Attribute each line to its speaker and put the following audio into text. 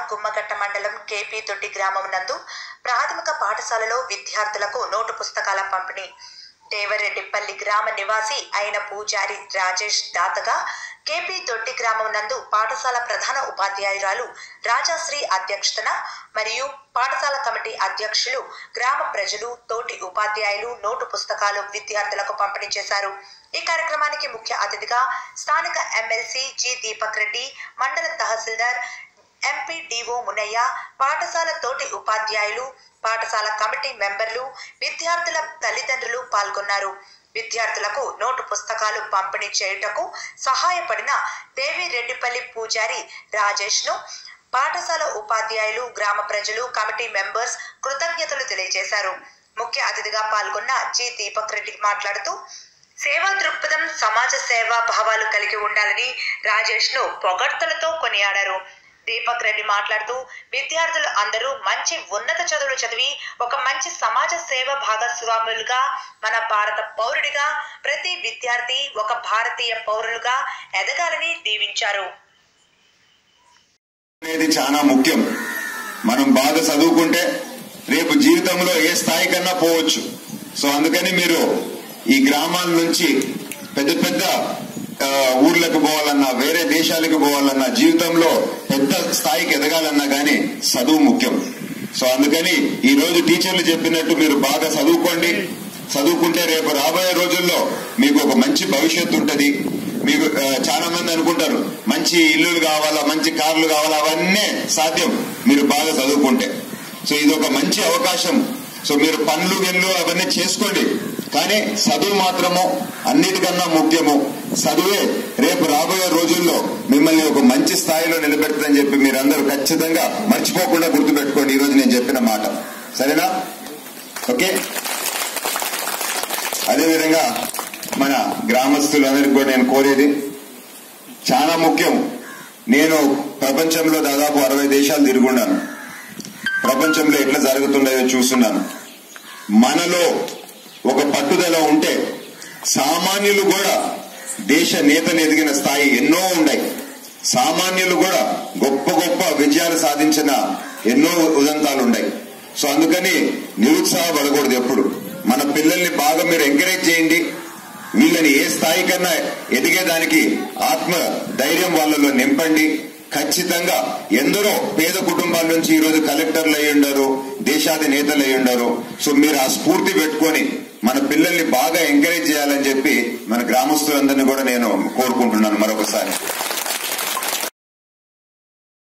Speaker 1: గుమ్మగట్ట మండలం కేపీ తొట్టి గ్రామం నందు ప్రాథమిక పాఠశాలలో విద్యార్థులకు నోటు పుస్తకాల పంపిణీ. దేవరెడ్డిపల్లి గ్రామ నివాసి అయిన పూజారి రాజేష్ దాతగా కేపీ తొట్టి గ్రామం నందు పాఠశాల ప్రధాన ఉపాధ్యాయురాలు రాజాశ్రీ అధ్యక్షతన మరియు పాఠశాల కమిటీ అధ్యక్షులు, గ్రామ ప్రజలు, తోటి ఉపాధ్యాయులు నోటు పుస్తకాలు విద్యార్థులకు పంపిణీ చేశారు. ఈ కార్యక్రమానికి ముఖ్య అతిథిగా స్థానిక ఎమ్మెల్సీ జి దీపక్ రెడ్డి, మండల తహసీల్దార్ ఎంపీడీఓ మునయ్య, పాఠశాల తోటి ఉపాధ్యాయులు, పాఠశాల కమిటీ మెంబర్లు, విద్యార్థుల తల్లిదండ్రులు పాల్గొన్నారు. విద్యార్థులకు నోటు పుస్తకాలు పంపిణీ చేయుటకు సహాయపడిన దేవిరెడ్డిపల్లి పూజారి రాజేష్ ను పాఠశాల ఉపాధ్యాయులు, గ్రామ ప్రజలు, కమిటీ మెంబర్స్ కృతజ్ఞతలు తెలియజేశారు. ముఖ్య అతిథిగా పాల్గొన్న జి దీపక్ రెడ్డి మాట్లాడుతూ సేవా దృక్పథం, సమాజ సేవా భావాలు కలిగి ఉండాలని రాజేష్ ను పొగడ్తలతో కొనియాడారు. దీపక్ రెడ్డి మాట్లాడుతూ విద్యార్థులు అందరూ మంచి ఉన్నత చదువులు చదివి ఒక మంచి సమాజ సేవ భాగస్వాములుగా, మన భారత పౌరుడిగా ప్రతి విద్యార్థి ఒక భారతీయ పౌరులుగా ఎదగాలని దీవించారు.
Speaker 2: అనేది చాలా ముఖ్యం. మనం బాగా చదువుకుంటే రేపు జీవితంలో ఏ స్థాయి కన్నా పోవచ్చు. సో అందుకని మీరు ఈ గ్రామాల నుంచి పెద్ద పెద్ద ఊర్లకు పోవాలన్నా, వేరే దేశాలకు పోవాలన్నా, జీవితంలో పెద్ద స్థాయికి ఎదగాలన్నా గానీ చదువు ముఖ్యం. సో అందుకని ఈ రోజు టీచర్లు చెప్పినట్టు మీరు బాగా చదువుకోండి. చదువుకుంటే రేపు రాబోయే రోజుల్లో మీకు ఒక మంచి భవిష్యత్తు ఉంటది. మీకు చాలా మంది అనుకుంటారు మంచి ఇల్లులు కావాలా, మంచి కార్లు కావాలా, అవన్నీ సాధ్యం మీరు బాగా చదువుకుంటే. సో ఇది ఒక మంచి అవకాశం. సో మీరు పనులు గిన్లు అవన్నీ చేసుకోండి, కానీ చదువు మాత్రము అన్నిటికన్నా ముఖ్యము. చదువే రేపు రాబోయే రోజుల్లో మిమ్మల్ని ఒక మంచి స్థాయిలో నిలబెడుతుందని చెప్పి మీరందరూ ఖచ్చితంగా మర్చిపోకుండా గుర్తుపెట్టుకోండి ఈ రోజు నేను చెప్పిన మాట. సరేనా? ఓకే. అదేవిధంగా మన గ్రామస్తులందరికీ కూడా నేను కోరేది చాలా ముఖ్యం. నేను ప్రపంచంలో దాదాపు 60 దేశాలు తిరుగున్నాను. ప్రపంచంలో ఎట్లా జరుగుతుండేదో చూస్తున్నాను. మనలో ఒక పట్టుదల ఉంటే సామాన్యులు కూడా దేశ నేతలు ఎదిగిన స్థాయి ఎన్నో ఉన్నాయి. సామాన్యులు కూడా గొప్ప గొప్ప విజయాలు సాధించిన ఎన్నో ఉదంతాలు ఉన్నాయి. సో అందుకని నిరుత్సాహపడకూడదు ఎప్పుడు. మన పిల్లల్ని బాగా మీరు ఎంకరేజ్ చేయండి. వీళ్ళని ఏ స్థాయి కన్నా ఎదిగేదానికి ఆత్మ ధైర్యం వాళ్ళలో నింపండి. ఖచ్చితంగా ఎందరో పేద కుటుంబాల నుంచి ఈ రోజు కలెక్టర్లు అయి ఉండారు, దేశాది నేతలు అయి ఉండారు. సో మీరు ఆ స్ఫూర్తి పెట్టుకొని మన పిల్లల్ని బాగా ఎంకరేజ్ చేయాలని చెప్పి మన గ్రామస్తులందరినీ కూడా నేను కోరుకుంటున్నాను మరొకసారి.